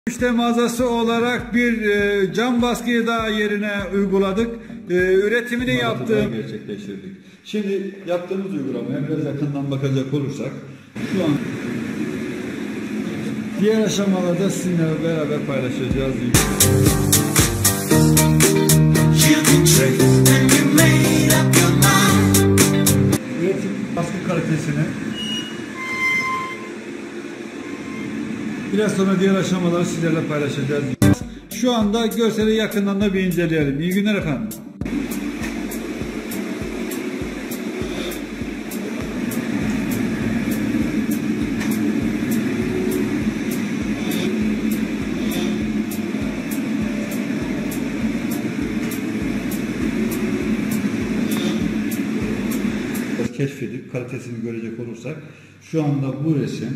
Müşteri mağazası olarak bir cam baskıyı daha yerine uyguladık. Üretimini gerçekleştirdik. Şimdi yaptığımız uygulamaya biraz yakından bakacak olursak şu an diğer aşamalarda sizinle beraber paylaşacağız. Üretim baskı kalitesini biraz sonra diğer aşamaları sizlerle paylaşacağız. Şu anda görseli yakından da bir inceleyelim. İyi günler efendim. Keşfedip kalitesini görecek olursak şu anda bu resim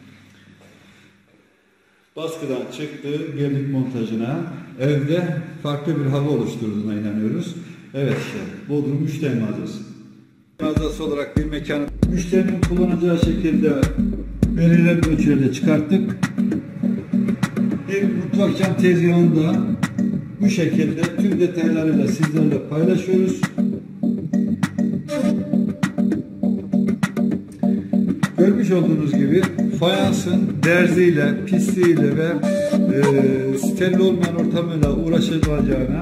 baskıdan çıktı, geldik montajına. Evde farklı bir hava oluşturduğuna inanıyoruz. Evet işte Bodrum müşteri mağazası. Mağazası olarak bir mekanı müşterinin kullanacağı şekilde belirli ölçülerde çıkarttık. Bir mutfak cam tezgahını da bu şekilde tüm detaylarıyla sizlerle paylaşıyoruz. Görmüş olduğunuz gibi fayansın derziyle, pisliğiyle ve steril olmayan ortamıyla uğraşılacağına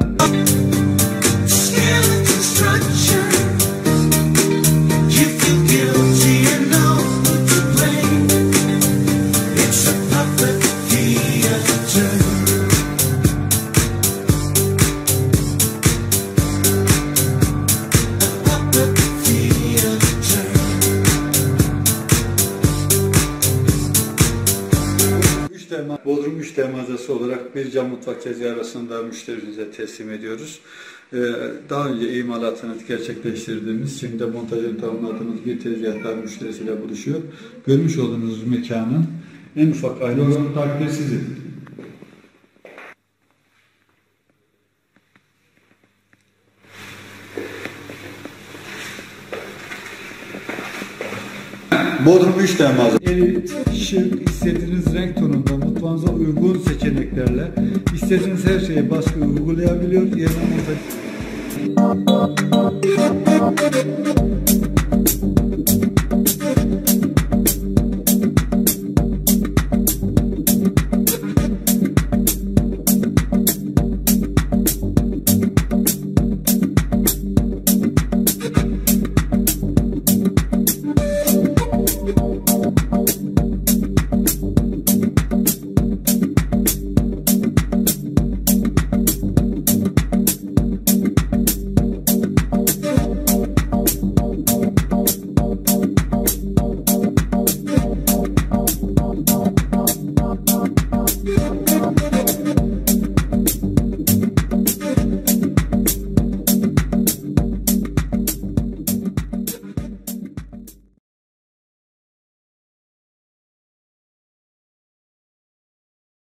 Bodrum müşteri mağazası olarak bir cam mutfak tezgahı arasında müşterimize teslim ediyoruz. Daha önce imalatını gerçekleştirdiğimiz, şimdi de montajını tamamladığımız bir tezgah daha müşterisiyle buluşuyor. Görmüş olduğunuz mekanın en ufak ayrıntılı takdiri sizin. Bodrum müşteri mağazası. Elit, şık, istediğiniz renk tonunda mutfağınıza uygun seçeneklerle istediğiniz her şeye baskı uygulayabiliyor. Yerine montaj